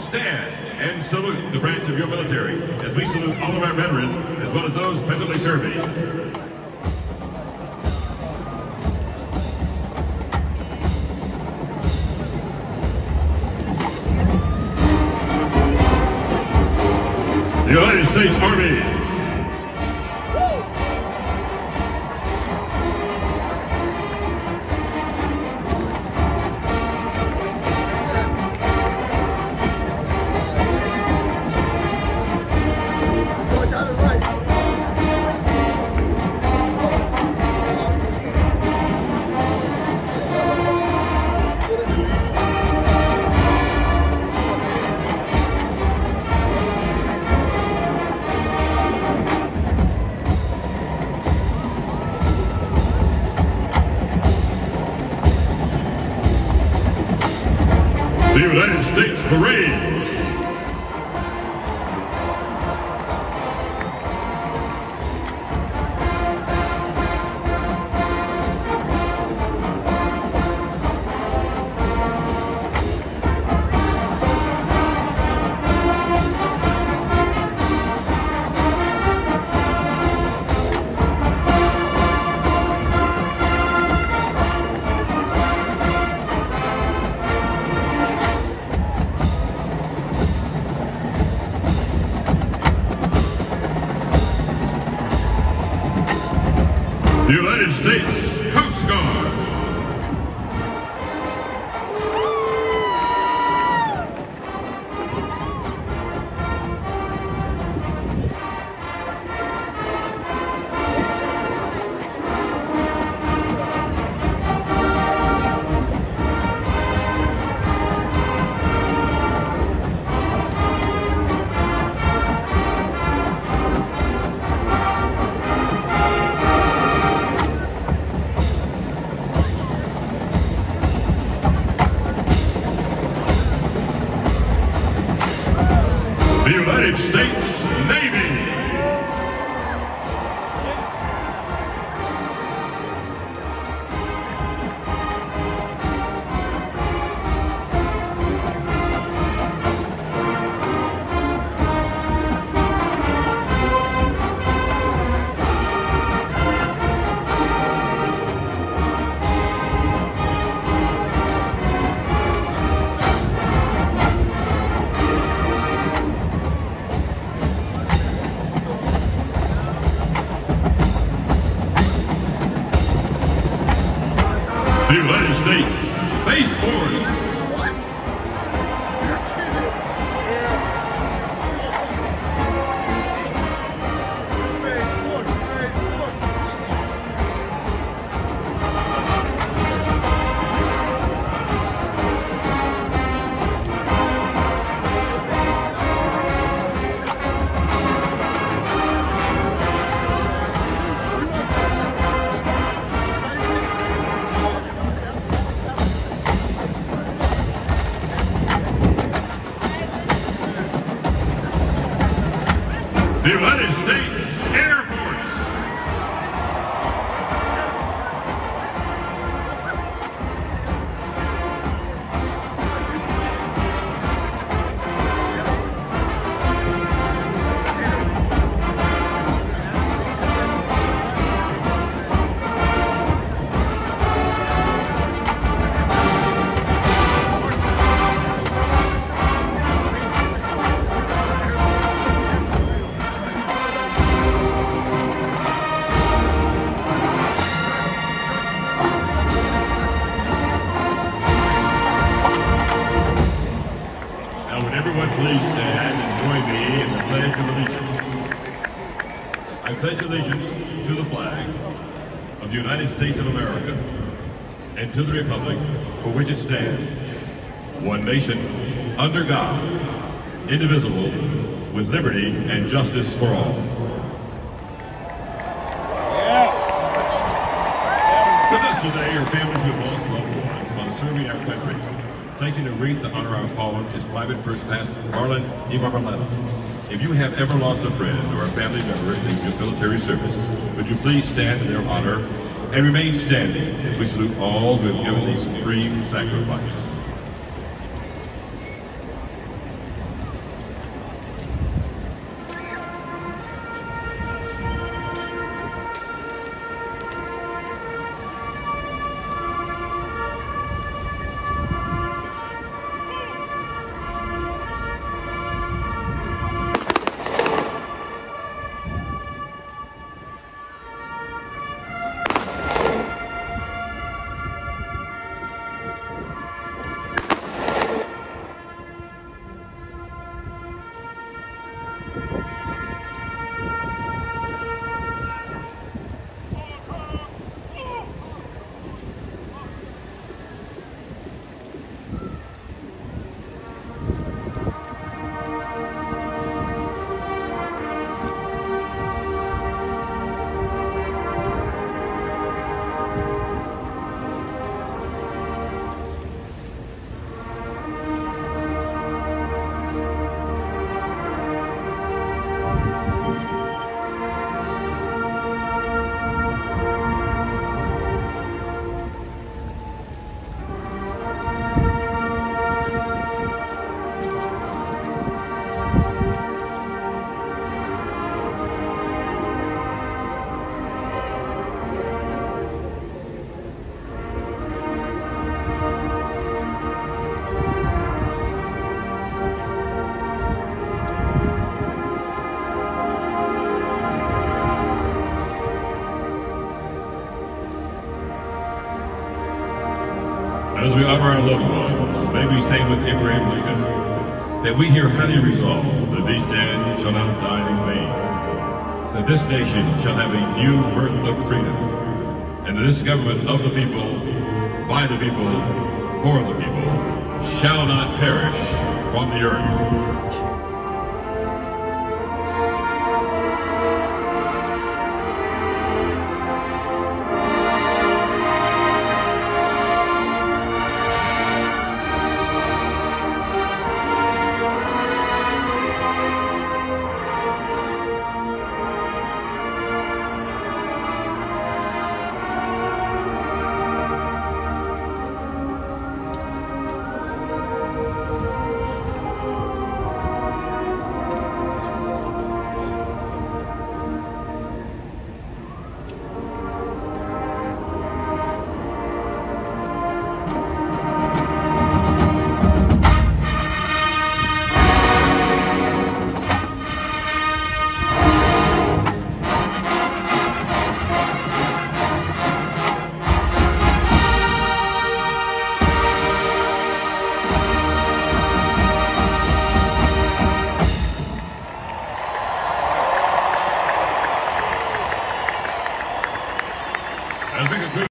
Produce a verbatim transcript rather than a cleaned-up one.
stand and salute the branch of your military as we salute all of our veterans as well as those presently serving. The United States Army. The United States Marines. The United States Coast Guard. The United States Navy. The United States Space Force. The United States Air Force. Now would everyone please stand and join me in the Pledge of Allegiance. I pledge allegiance to the flag of the United States of America and to the republic for which it stands, one nation, under God, indivisible, with liberty and justice for all. With us today are families who have lost loved ones while serving our country. Placing a wreath to honor our fallen is Private First Class Marlon Ibarbaleta. If you have ever lost a friend or a family member in your military service, would you please stand in their honor and remain standing as we salute all who have given these supreme sacrifices. As we honor our loved ones, may we say with Abraham Lincoln that we here highly resolve that these dead shall not die in vain, that this nation shall have a new birth of freedom, and that this government of the people, by the people, for the people, shall not perish from the earth. As we conclude